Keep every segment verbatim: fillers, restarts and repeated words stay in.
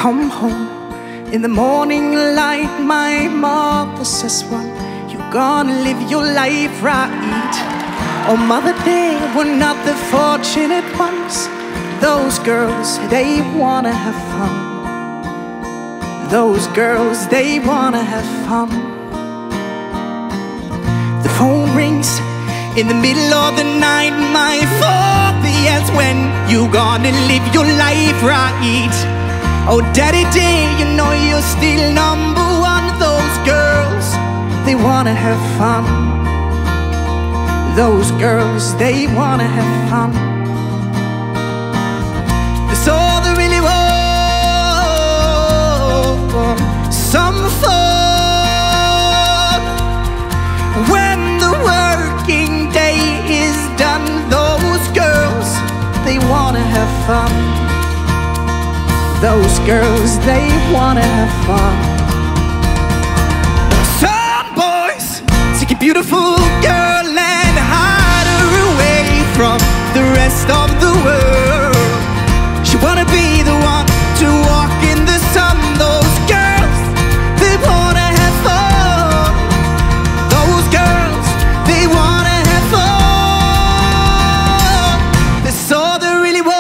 come home in the morning light, my mother says, well, you're gonna live your life right. Oh, mother, they were not the fortunate ones. Those girls, they wanna have fun. Those girls, they wanna have fun. The phone rings in the middle of the night, my father yells, when you gonna live your life right? Oh, daddy dear, you know you're still number one. Those girls, they wanna have fun. Those girls, they wanna have fun. That's all they really want, some fun. When the working day is done, those girls, they wanna have fun. Those girls, they wanna have fun. Some boys take a beautiful girl and hide her away from the rest of the world. She wanna be the one to walk in the sun. Those girls, they wanna have fun. Those girls, they wanna have fun. That's all they really want.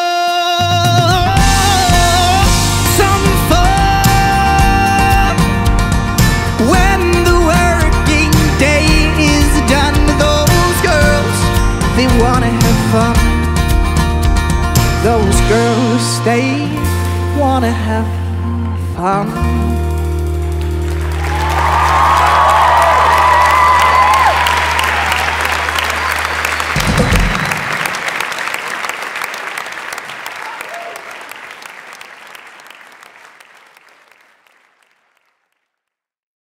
Some fun. When the working day is done, those girls, they wanna have fun. Those girls, they wanna have fun.